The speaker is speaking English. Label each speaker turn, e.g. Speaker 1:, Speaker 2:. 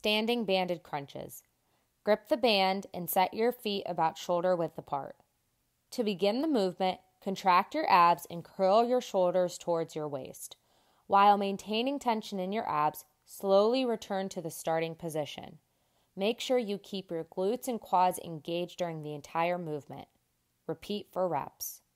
Speaker 1: Standing banded crunches. Grip the band and set your feet about shoulder width apart. To begin the movement, contract your abs and curl your shoulders towards your waist. While maintaining tension in your abs, slowly return to the starting position. Make sure you keep your glutes and quads engaged during the entire movement. Repeat for reps.